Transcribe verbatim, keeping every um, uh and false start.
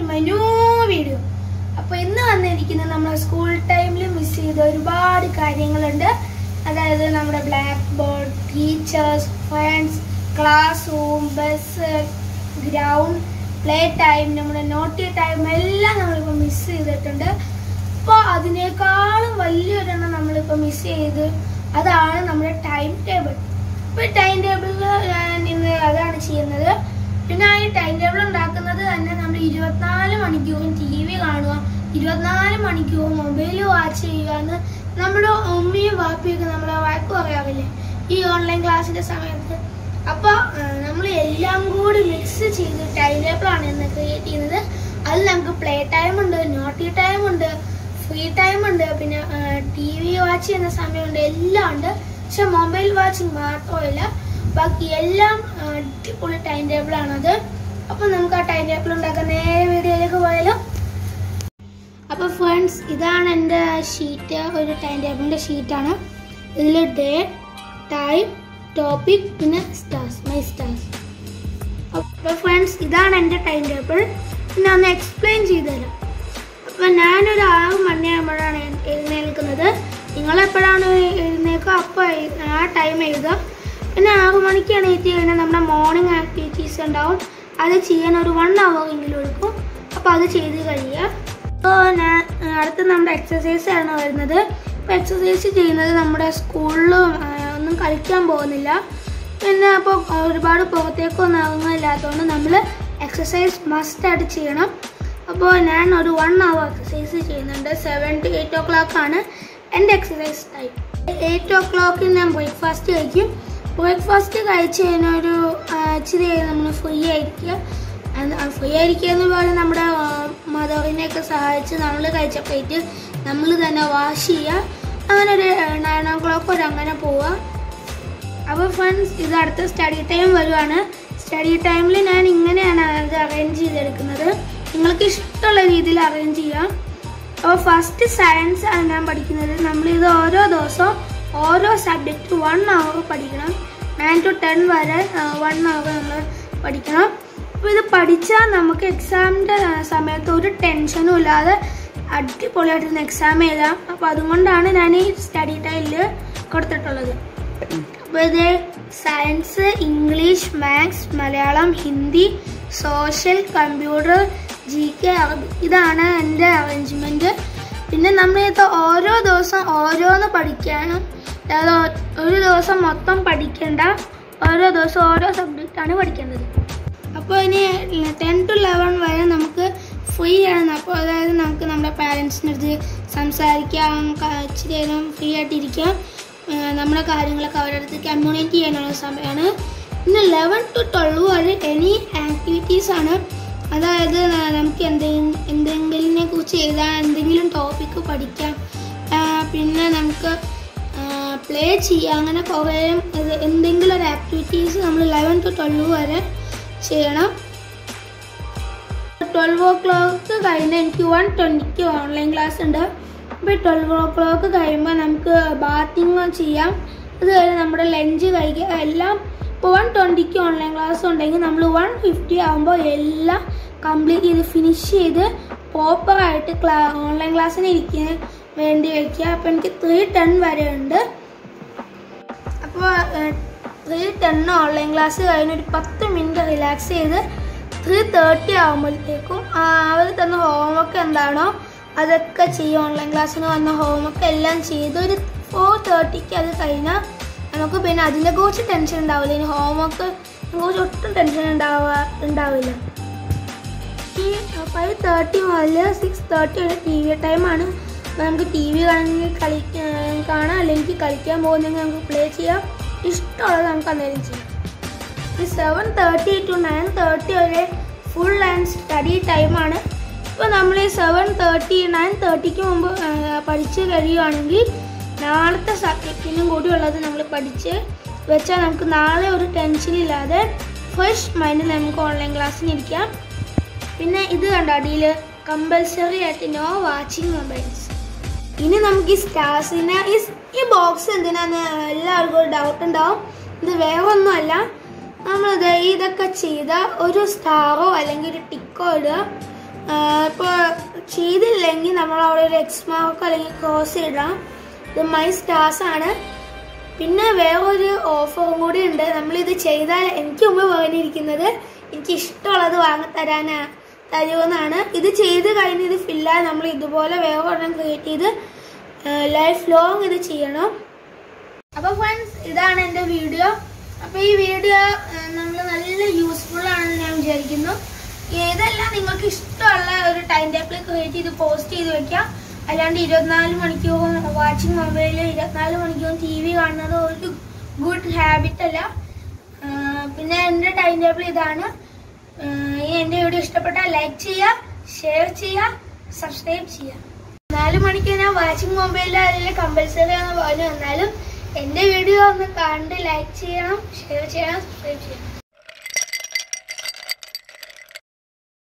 my new video. അപ്പോൾ ഇന്ന് വന്നിരിക്കുന്നത് നമ്മുടെ സ്കൂൾ ടൈമിൽ മിസ് ചെയ്ത ഒരുപാട് കാര്യങ്ങളുണ്ട്. അതായത് നമ്മുടെ black board, teachers, friends, class room, bus, ground, play time, നമ്മുടെ നോട്ടി ടൈം എല്ലാം നമ്മളിപ്പോൾ മിസ് ചെയ്തിട്ടുണ്ട്. അപ്പോൾ അതിനേക്കാളും വലിയൊരെണ്ണം നമ്മളിപ്പോൾ മിസ് ചെയ്ത് അതാണ് നമ്മുടെ ടൈം ടേബിൾ. ഇപ്പോൾ ടൈം ടേബിളിൽ ഞാൻ ഇന്ന് അതാണ് ചെയ്യുന്നത്. പിന്നെ ഈ ടൈം ടേബിൾ ഉണ്ടാക്കുന്നത് തന്നെ നമ്മൾ ഇരുപത്തിനാല് മണിക്കൂറും ടി വി കാണുക, ഇരുപത്തിനാല് മണിക്കൂറും മൊബൈൽ വാച്ച് ചെയ്യുക എന്ന് നമ്മുടെ ഉമ്മയും വാപ്പിയൊക്കെ നമ്മളെ വഴക്ക് പറയാറില്ലേ ഈ ഓൺലൈൻ ക്ലാസ്സിൻ്റെ സമയത്ത്. അപ്പോൾ നമ്മൾ എല്ലാം കൂടി മിക്സ് ചെയ്ത് ടൈം ടേബിളാണ് ഇന്ന് ക്രിയേറ്റ് ചെയ്യുന്നത്. അതിൽ നമുക്ക് പ്ലേ ടൈം ഉണ്ട്, നോട്ടി ടൈം ഉണ്ട്, ഫ്രീ ടൈം ഉണ്ട്, പിന്നെ ടി വി വാച്ച് ചെയ്യുന്ന സമയമുണ്ട്, എല്ലാം ഉണ്ട്. പക്ഷെ മൊബൈൽ വാച്ചിങ് മാത്രമല്ല, ബാക്കി എല്ലാം അടിപൊളി ടൈം ടേബിളാണത്. അപ്പം നമുക്ക് ആ ടൈം ടേബിൾ ഉണ്ടാക്കാൻ നേരെ വീഡിയോയിലേക്ക് പോയാലോ. അപ്പോൾ ഫ്രണ്ട്സ്, ഇതാണ് എൻ്റെ ഷീറ്റ്, ഒരു ടൈം ടേബിളിൻ്റെ ഷീറ്റാണ്. ഇതിൽ ഡേ, ടൈം, ടോപ്പിക്, പിന്നെ സ്റ്റാർസ്, മൈ സ്റ്റാർസ്. അപ്പോൾ ഫ്രണ്ട്സ്, ഇതാണ് എൻ്റെ ടൈം ടേബിൾ. പിന്നെ ഒന്ന് എക്സ്പ്ലെയിൻ ചെയ്തു തരാം. അപ്പം ഞാനൊരു ആറ് മണിയാകുമ്പോഴാണ് എഴുന്നേൽക്കുന്നത്. നിങ്ങളെപ്പോഴാണ് എഴുന്നേൽക്കുക അപ്പോൾ ആ ടൈം എഴുതുക. പിന്നെ ആറ് മണിക്ക് എണീറ്റ് കഴിഞ്ഞാൽ നമ്മുടെ മോർണിംഗ് ആക്ടിവിറ്റീസ് ഉണ്ടാവും. അത് ചെയ്യാൻ ഒരു വൺ അവർ എങ്കിലും എടുക്കും. അപ്പോൾ അത് ചെയ്ത് കഴിയുക. അപ്പോൾ ഞാൻ അടുത്ത് നമ്മുടെ എക്സസൈസ് ആണ് വരുന്നത്. അപ്പോൾ എക്സസൈസ് ചെയ്യുന്നത് നമ്മുടെ സ്കൂളിൽ ഒന്നും കളിക്കാൻ പോകുന്നില്ല. പിന്നെ അപ്പോൾ ഒരുപാട് പുറത്തേക്കൊന്നും ഇറങ്ങില്ലാത്തതുകൊണ്ട് നമ്മൾ എക്സസൈസ് മസ്റ്റായിട്ട് ചെയ്യണം. അപ്പോൾ ഞാൻ ഒരു വൺ അവർ എക്സസൈസ് ചെയ്യുന്നുണ്ട്. Seven to eight o'clock ആണ് എൻ്റെ എക്സസൈസ് ടൈം. എയ്റ്റ് ഓ ക്ലോക്കിൽ ഞാൻ ബ്രേക്ക്ഫാസ്റ്റ് കഴിക്കും. ബ്രേക്ക്ഫാസ്റ്റ് കഴിച്ച് കഴിഞ്ഞാൽ ഒരു ഇച്ചിരി നമ്മൾ ഫ്രീ ആയിരിക്കുക. ഫ്രീ ആയിരിക്കുക എന്ന് പറഞ്ഞാൽ നമ്മുടെ മദറിനെയൊക്കെ സഹായിച്ച് നമ്മൾ കഴിച്ചപ്പോഴേക്ക് നമ്മൾ തന്നെ വാഷ് ചെയ്യുക. അങ്ങനെ ഒരു നയൻ ഓ ക്ലോക്ക് ഒരു അങ്ങനെ പോവുക. അപ്പോൾ ഫ്രണ്ട്സ്, ഇത് അടുത്ത സ്റ്റഡി ടൈം വരുവാണ്. സ്റ്റഡി ടൈമിൽ ഞാൻ ഇങ്ങനെയാണ് അത് അറേഞ്ച് ചെയ്തെടുക്കുന്നത്. നിങ്ങൾക്ക് ഇഷ്ടമുള്ള രീതിയിൽ അറേഞ്ച് ചെയ്യാം. അപ്പോൾ ഫസ്റ്റ് സയൻസ് ആണ് ഞാൻ പഠിക്കുന്നത്. നമ്മളിത് ഓരോ ദിവസവും ഓരോ സബ്ജക്റ്റ് വൺ അവർ പഠിക്കണം. നയൻ ടു ടെൻ വരെ വൺ അവർ നമ്മൾ പഠിക്കണം. അപ്പോൾ ഇത് പഠിച്ചാൽ നമുക്ക് എക്സാമിൻ്റെ സമയത്ത് ഒരു ടെൻഷനും ഇല്ലാതെ അടിപൊളിയായിട്ടിരുന്ന് എക്സാം എഴുതാം. അപ്പോൾ അതുകൊണ്ടാണ് ഞാൻ ഈ സ്റ്റഡി ടൈമിൽ കൊടുത്തിട്ടുള്ളത്. അപ്പോൾ ഇത് science, English, maths, Malayalam, Hindi, social, computer, G K, അറബി, ഇതാണ് എൻ്റെ അറേഞ്ച്മെൻറ്റ്. പിന്നെ നമ്മളിത് ഓരോ ദിവസം ഓരോന്ന് പഠിക്കണം. അതായത് ഒരു ദിവസം മൊത്തം പഠിക്കേണ്ട, ഓരോ ദിവസം ഓരോ സബ്ജക്റ്റാണ് പഠിക്കേണ്ടത്. അപ്പോൾ ഇനി ടെൻ ടു ലെവൻ വരെ നമുക്ക് ഫ്രീ ആണ്. അപ്പോൾ അതായത് നമുക്ക് നമ്മുടെ പാരൻസിൻ്റെ അടുത്ത് സംസാരിക്കാം, ഇച്ചിരി നേരം ഫ്രീ ആയിട്ടിരിക്കാം, നമ്മുടെ കാര്യങ്ങളൊക്കെ അവരുടെ അടുത്ത് കമ്മ്യൂണിക്കേറ്റ് ചെയ്യാനുള്ള സമയമാണ്. പിന്നെ ലെവൻ ടു ട്വൽവ് വരെ എനി ആക്ടിവിറ്റീസാണ്. അതായത് നമുക്ക് എന്തെങ്കിലും എന്തെങ്കിലിനെ കുറിച്ച് എഴുതാൻ, എന്തെങ്കിലും ടോപ്പിക്ക് പഠിക്കാം, പിന്നെ നമുക്ക് പ്ലേ ചെയ്യാം. അങ്ങനെ കുറേ എന്തെങ്കിലും ഒരു ആക്ടിവിറ്റീസ് നമ്മൾ ലെവൻ ടു ട്വൽവ് വരെ ചെയ്യണം. ട്വൽവ് ഓ ക്ലോക്ക് കഴിഞ്ഞാൽ എനിക്ക് വൺ ട്വൻറ്റിക്ക് ഓൺലൈൻ ക്ലാസ് ഉണ്ട്. അപ്പോൾ ട്വൽവ് ഓ ക്ലോക്ക് കഴിയുമ്പോൾ നമുക്ക് ബാത്തിങ് ചെയ്യാം. അത് കഴിഞ്ഞ് നമ്മുടെ ലഞ്ച് കഴിക്കുക എല്ലാം. ഇപ്പോൾ വൺ ട്വൻറ്റിക്ക് ഓൺലൈൻ ക്ലാസ് ഉണ്ടെങ്കിൽ നമ്മൾ വൺ ഫിഫ്റ്റി ആകുമ്പോൾ എല്ലാം കംപ്ലീറ്റ് ചെയ്ത് ഫിനിഷ് ചെയ്ത് പ്രോപ്പറായിട്ട് ക്ലാ ഓൺലൈൻ ക്ലാസ്സിന് ഇരിക്കാൻ വേണ്ടി വയ്ക്കുക. അപ്പോൾ എനിക്ക് ത്രീ ടെൻ വരെ ഉണ്ട്. അപ്പോൾ ത്രീ ടെൻ ഓൺലൈൻ ക്ലാസ് കഴിഞ്ഞ് ഒരു പത്ത് മിനിറ്റ് റിലാക്സ് ചെയ്ത് ത്രീ തേർട്ടി ആകുമ്പോഴത്തേക്കും അവർ തന്ന ഹോംവർക്ക് എന്താണോ അതൊക്കെ ചെയ്യും. ഓൺലൈൻ ക്ലാസ്സിന് വന്ന ഹോംവർക്ക് എല്ലാം ചെയ്ത് ഒരു ഫോർ തേർട്ടിക്ക് അത് കഴിഞ്ഞാൽ നമുക്ക് പിന്നെ അതിനെ കുറിച്ച് ടെൻഷൻ ഉണ്ടാവില്ല. ഇനി ഹോംവർക്ക് കുറിച്ച് ഒട്ടും ടെൻഷൻ ഉണ്ടാവുക ഉണ്ടാവില്ല ഈ ഫൈവ് തേർട്ടി മുതൽ സിക്സ് തേർട്ടി വരെ ടി വി ടൈമാണ്. അപ്പോൾ നമുക്ക് ടി വി കാണണമെങ്കിൽ കളിക്കാൻ കാണാം, അല്ലെങ്കിൽ കളിക്കാൻ പോകുന്നെങ്കിൽ നമുക്ക് പ്ലേ ചെയ്യാം. ഇഷ്ടമുള്ളത് നമുക്ക് അന്നേരം ചെയ്യാം. ഈ seven thirty to nine thirty വരെ ഫുൾ ആൻഡ് സ്റ്റഡി ടൈമാണ്. ഇപ്പോൾ നമ്മൾ ഈ സെവൻ തേർട്ടി നയൻ തേർട്ടിക്ക് മുമ്പ് പഠിച്ച് കഴിയുകയാണെങ്കിൽ നാളത്തെ സബ്ജക്റ്റിനും കൂടി ഉള്ളത് നമ്മൾ പഠിച്ച് വെച്ചാൽ നമുക്ക് നാളെ ഒരു ടെൻഷനില്ലാതെ ഫ്രഷ് മൈൻഡിൽ നമുക്ക് ഓൺലൈൻ ക്ലാസ്സിന് ഇരിക്കാം. പിന്നെ ഇത് കണ്ട അടിയിൽ കമ്പൽസറി ആയിട്ട് നോ വാച്ചിങ് മൊബൈൽസ്. ഇനി നമുക്ക് ഈ സ്റ്റാർസിനെ ഈ ഈ ബോക്സ് എന്തിനാന്ന് എല്ലാവർക്കും ഒരു ഡൗട്ട് ഉണ്ടാവും. ഇത് വേറെ ഒന്നുമല്ല, നമ്മളിത് ഇതൊക്കെ ചെയ്ത ഒരു സ്റ്റാറോ അല്ലെങ്കിൽ ഒരു ടിക്കോ ഇടുക. ഇപ്പോൾ ചെയ്തില്ലെങ്കിൽ നമ്മൾ അവിടെ ഒരു എക്സ് മാർക്ക് അല്ലെങ്കിൽ ക്രോസ് ഇടാം. ഇത് മൈ സ്റ്റാർസ് ആണ്. പിന്നെ വേറൊരു ഓഫറും കൂടി ഉണ്ട്. നമ്മളിത് ചെയ്താൽ എനിക്ക് മുമ്പ് പറഞ്ഞിരിക്കുന്നത് എനിക്ക് ഇഷ്ടമുള്ളത് വാങ്ങിത്തരാനാ തരുമെന്നാണ്. ഇത് ചെയ്ത് കഴിഞ്ഞ് ഇത് ഫില്ലായി നമ്മൾ ഇതുപോലെ വേറെ ഒരെണ്ണം ക്രിയേറ്റ് ചെയ്ത് ലൈഫ് ലോങ് ഇത് ചെയ്യണം. അപ്പോൾ ഫ്രണ്ട്സ്, ഇതാണ് എൻ്റെ വീഡിയോ. അപ്പോൾ ഈ വീഡിയോ നമ്മൾ നല്ല യൂസ്ഫുൾ ആണെന്ന് ഞാൻ വിചാരിക്കുന്നു. ഏതെല്ലാം നിങ്ങൾക്ക് ഇഷ്ടമുള്ള ഒരു ടൈം ടേബിൾ ക്രിയേറ്റ് ചെയ്ത് പോസ്റ്റ് ചെയ്ത് വെക്കാം. അല്ലാണ്ട് ഇരുപത്തിനാല് മണിക്കൂറും വാച്ചിങ് മൊബൈലിൽ ഇരുപത്തിനാല് മണിക്കൂറും ടി വി കാണുന്നത് ഒരു ഗുഡ് ഹാബിറ്റ് അല്ല. പിന്നെ എൻ്റെ ടൈം ടേബിൾ ഇതാണ്. എൻ്റെ വീഡിയോ ഇഷ്ടപ്പെട്ടാൽ ലൈക്ക് ചെയ്യുക, ഷെയർ ചെയ്യുക, സബ്സ്ക്രൈബ് ചെയ്യുക. നാല് മണിക്ക് ഞാൻ വാച്ചിങ് മൊബൈലിൽ അതിൽ കമ്പൽസറി ആണെന്ന് പറഞ്ഞു. എന്നാലും എൻ്റെ വീഡിയോ ഒന്ന് കണ്ട് ലൈക്ക് ചെയ്യണം, ഷെയർ ചെയ്യണം, സബ്സ്ക്രൈബ് ചെയ്യണം.